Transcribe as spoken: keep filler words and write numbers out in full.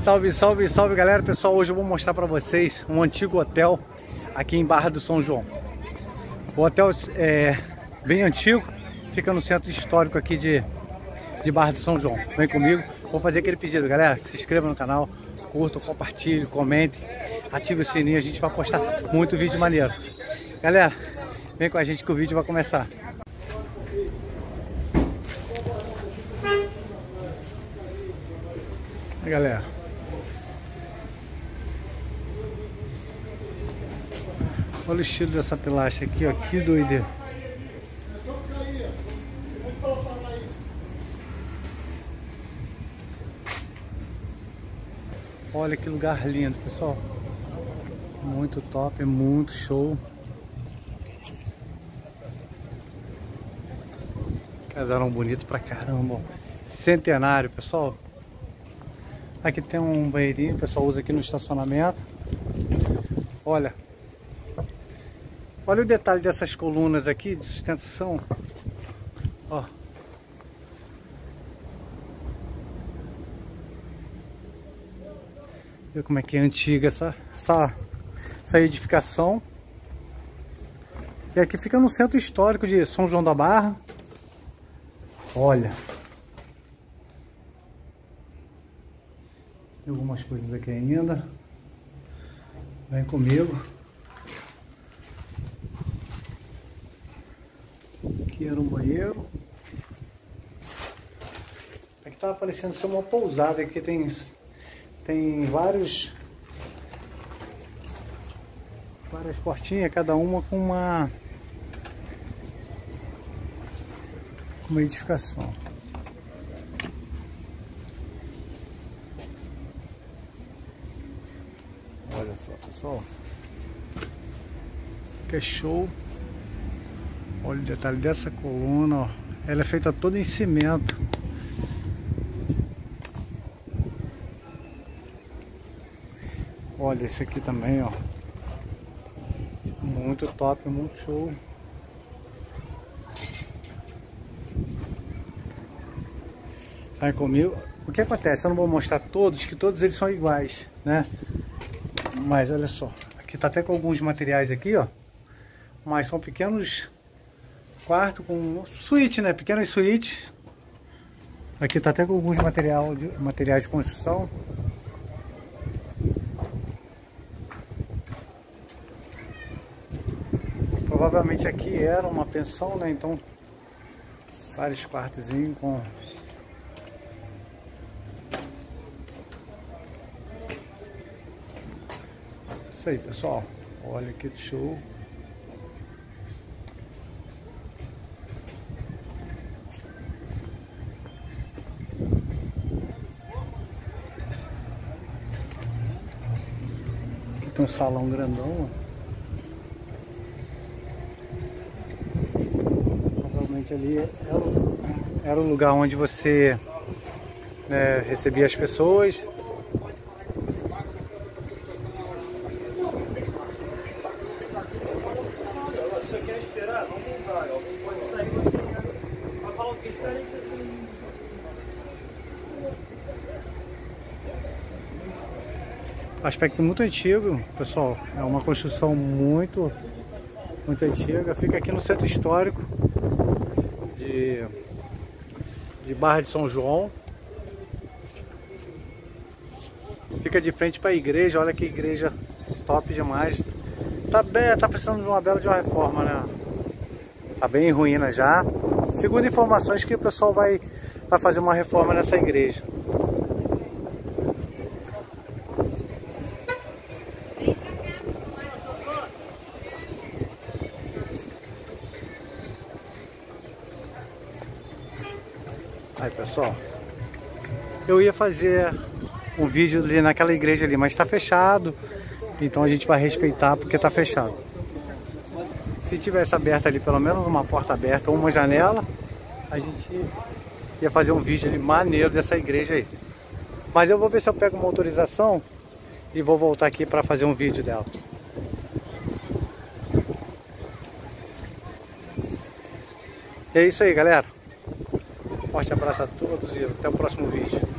Salve, salve, salve galera, pessoal, hoje eu vou mostrar pra vocês um antigo hotel aqui em Barra do São João. O hotel é bem antigo, fica no centro histórico aqui de, de Barra do São João. Vem comigo, vou fazer aquele pedido, galera, se inscreva no canal, curta, compartilhe, comente, ative o sininho, a gente vai postar muito vídeo maneiro. Galera, vem com a gente que o vídeo vai começar. Aí, galera, olha o estilo dessa pilastra aqui, ó, que doideira. Olha que lugar lindo, pessoal. Muito top, muito show. Casarão bonito pra caramba. Centenário, pessoal. Aqui tem um banheirinho, o pessoal usa aqui no estacionamento. Olha. Olha o detalhe dessas colunas aqui de sustentação. Ó. Vê como é que é antiga essa, essa, essa edificação. E aqui fica no centro histórico de São João da Barra. Olha. Tem algumas coisas aqui ainda. Vem comigo. Aqui era um banheiro. Aqui tá parecendo ser uma pousada. Aqui tem, tem vários, várias portinhas, cada uma com uma, uma edificação. Olha só, pessoal. Que show. Olha o detalhe dessa coluna, ó. Ela é feita toda em cimento. Olha esse aqui também, ó. Muito top, muito show. Vai comigo. O que acontece? Eu não vou mostrar todos, que todos eles são iguais, né? Mas olha só, aqui tá até com alguns materiais aqui, ó. Mas são pequenos quartos com suíte, né? Pequenas suítes. Aqui tá até com alguns material de, materiais de construção. Provavelmente aqui era uma pensão, né? Então, vários quartozinhos com... Isso aí, pessoal. Olha que show. Aqui tem um salão grandão. Provavelmente ali era o, era o lugar onde você, né, recebia as pessoas. Aspecto muito antigo, pessoal. É uma construção muito, muito antiga. Fica aqui no centro histórico de, de Barra de São João. Fica de frente para a igreja. Olha que igreja top demais. Tá bem, tá precisando de uma bela de uma reforma, né? Tá bem em ruína já. Segundo informações que o pessoal vai, vai fazer uma reforma nessa igreja. Aí, pessoal, eu ia fazer um vídeo ali naquela igreja ali, mas está fechado, então a gente vai respeitar porque está fechado. Se tivesse aberto ali, pelo menos uma porta aberta ou uma janela, a gente ia fazer um vídeo ali maneiro dessa igreja aí. Mas eu vou ver se eu pego uma autorização e vou voltar aqui para fazer um vídeo dela. E é isso aí, galera. Forte abraço a todos e até o próximo vídeo.